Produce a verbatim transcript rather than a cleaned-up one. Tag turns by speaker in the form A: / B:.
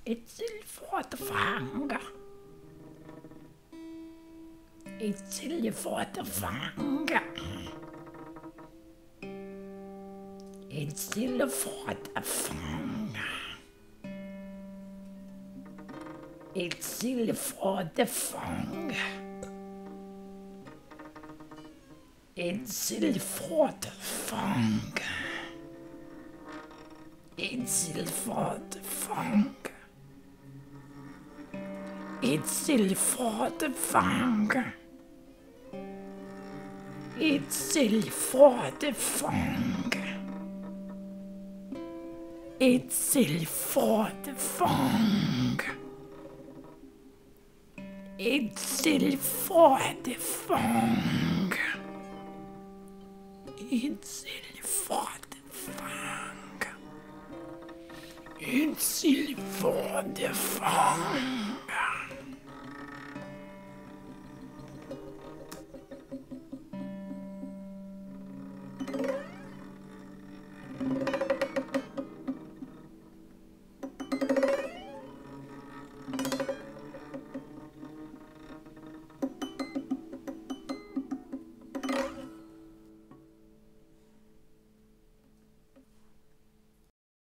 A: Et silverfångare. Et silverfångare. Et silverfångare. Et silverfångare. Et silverfångare. Et silverfångare. Et silverfångare. Et silverfångare. Et silverfångare. Et silverfångare. Et silverfångare. Et silverfångare.